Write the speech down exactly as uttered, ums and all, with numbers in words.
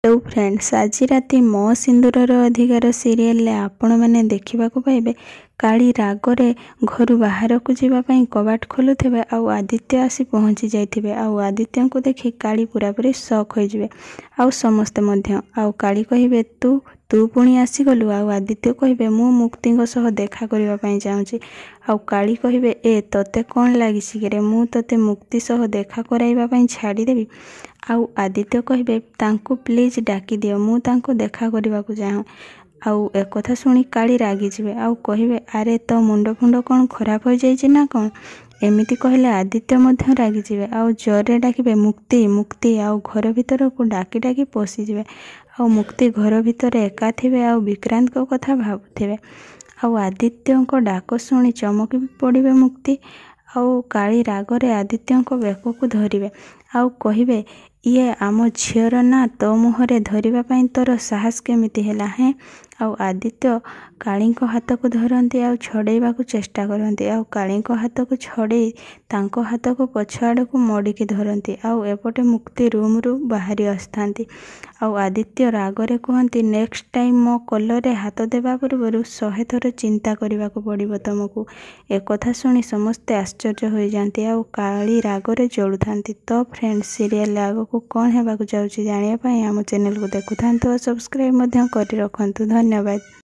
Hello friends, आज राति मो सिंदूरर अधिकार सीरियल आपण मैंने देखा पाइबे काली रागरे घर बाहर को जावाई कबाट खोलुवे आउ आदित्य आसी पहुँची जाइए। आउ आदित्य को देखि काली पूरा पूरी शॉक हो जाए। आउ समस्ते मध्य आउ काली कहिबे तू तू पुणी आसीगलु। आउ आदित्य कहिबे मु मुक्ति सह देखा करने चाहूँगी। आउ काली कहिबे ए तोते कौन लगी रे, मु तोते मुक्ति सह देखा कराइबा छाड़देवी। आउ आदित्य कहिबे तांको प्लीज डाकी दियो, मु तांको देखा करने को चाहूँ। आउ एक कथा शुणी काली रागी जिवे आउ कहिबे अरे तो मुंड फुंड कौन खराब हो जाइए ना कौन, एमिति कहले आदित्य मध्य रागी जिवे। आउ जोरे डाकिबे मुक्ति मुक्ति। आउ घर भीतर को डाकी डाकी पशि जिवे। आउ मुक्ति घर भीतर एका थिबे आउ विक्रांत को कथा भाबुथिबे। आउ आदित्य को डाक शुणी चमकी पड़िबे मुक्ति। आउ काली रागरे आदित्य को बेक को धरिबे आउ कहिबे ये आम झीर ना तो मुहरे धरवाई तोर साहस केमिति हैला हैं। आउ आदित्य काली हाथ को धरती आउ छड़ेवा को चेष्टा करती। आउ काली हाथ को छड़े तांको हाथ को पछ आड़ को मोड़िकी धरती। आउ एपटे मुक्ति रूम रु बाहरी आसता। आउ आदित्य रागरे कहती नेक्स्ट टाइम मो कलर हाथ देवा पूर्व शहे थर चिंता करने को पड़ो तुमको। एक कथा शुणी समस्ते आश्चर्य हो जाती। आउ काली रागरे जलु था। तो फ्रेंड्स, सीरियल आग को कौन होगा जाऊँगी जानापी आम चैनल को देखु था। सब्सक्राइब कर रखु। धन्यवाद।